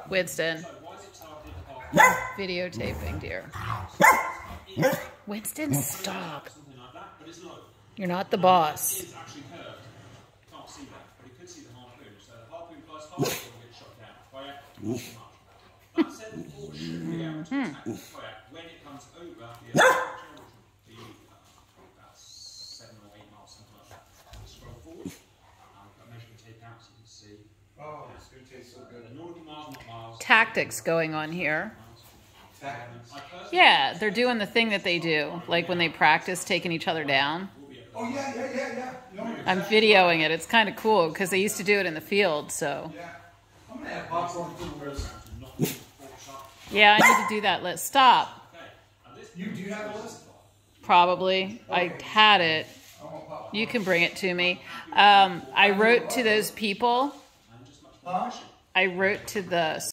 Winston. Videotaping, dear. Winston, stop. You're not the boss. Tactics going on here. Yeah, they're doing the thing that they do, like when they practice taking each other down. Oh, yeah. I'm videoing it. It's kind of cool because they used to do it in the field, so. I'm gonna have popcorn too. Yeah, I need to do that list. Stop. Do you have a list? Probably. I had it. You can bring it to me. I wrote to those people. Huh? I wrote to the